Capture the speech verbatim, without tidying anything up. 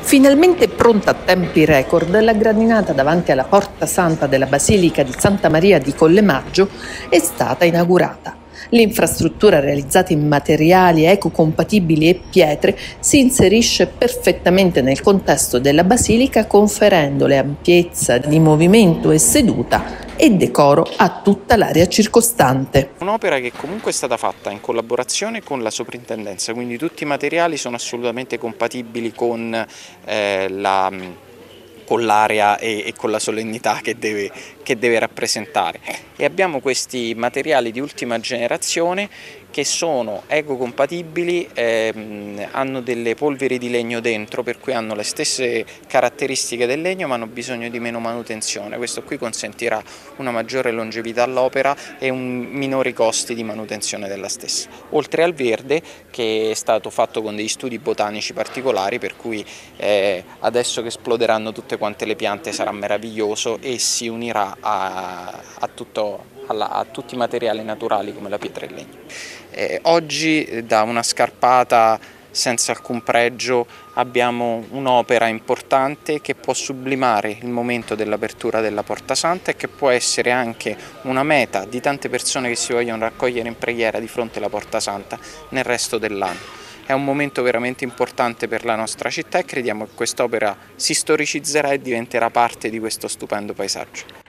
Finalmente pronta a tempi record, la gradinata davanti alla Porta Santa della Basilica di Santa Maria di Collemaggio è stata inaugurata. L'infrastruttura realizzata in materiali ecocompatibili e pietre si inserisce perfettamente nel contesto della basilica, conferendole ampiezza di movimento e seduta e decoro a tutta l'area circostante. Un'opera che comunque è stata fatta in collaborazione con la soprintendenza, quindi tutti i materiali sono assolutamente compatibili con eh, la con l'area e, e con la solennità che deve, che deve rappresentare, e abbiamo questi materiali di ultima generazione che sono ecocompatibili, ehm, hanno delle polveri di legno dentro, per cui hanno le stesse caratteristiche del legno ma hanno bisogno di meno manutenzione. Questo qui consentirà una maggiore longevità all'opera e un minori costi di manutenzione della stessa. Oltre al verde, che è stato fatto con degli studi botanici particolari, per cui eh, adesso che esploderanno tutte quante le piante sarà meraviglioso e si unirà a, a tutto Alla, a tutti i materiali naturali come la pietra e il legno. Eh, oggi da una scarpata senza alcun pregio abbiamo un'opera importante che può sublimare il momento dell'apertura della Porta Santa e che può essere anche una meta di tante persone che si vogliono raccogliere in preghiera di fronte alla Porta Santa nel resto dell'anno. È un momento veramente importante per la nostra città e crediamo che quest'opera si storicizzerà e diventerà parte di questo stupendo paesaggio.